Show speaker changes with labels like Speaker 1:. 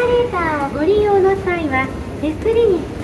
Speaker 1: レーターをご利用の際は手すりに